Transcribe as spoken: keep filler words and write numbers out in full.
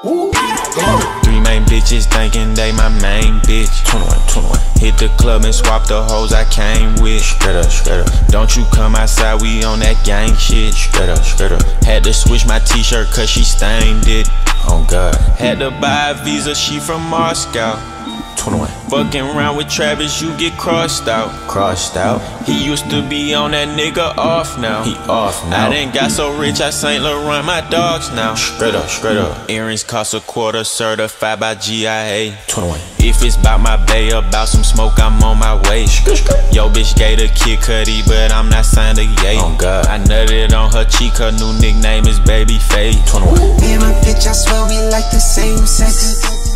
Woo. Three main bitches thinking they my main bitch. twenty-one, twenty-one. Hit the club and swap the hoes I came with. Straight up, straight up. Don't you come outside, we on that gang shit. Straight up, straight up. Had to switch my t-shirt cause she stained it. Oh God. Had to buy a visa, she from Moscow. twenty-one. Fucking around with Travis, you get crossed out. Crossed out. He used to be on that nigga off now. He off now. I done got so rich, I Saint Laurent my dogs now. Straight up, straight up. Earrings cost a quarter, certified by G I A. twenty-one. If it's bout my bay, about some smoke, I'm on my way. Yo, bitch gave the Kid Cudi, but I'm not signed to Ye. Oh God. I nutted on her cheek, her new nickname is Babyface. twenty-one. Me and my bitch, I swear we like the same sex.